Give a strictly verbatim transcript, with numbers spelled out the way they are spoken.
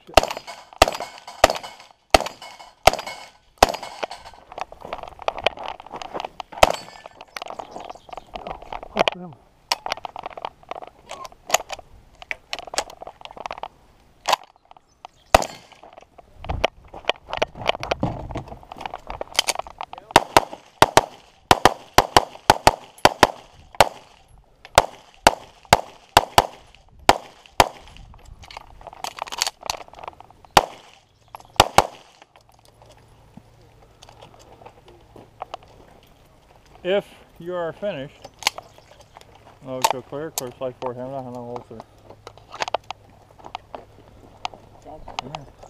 Oh, no. If you are finished, I'll go clear, clear slide forward, hammer, and I'll hold through. Yeah.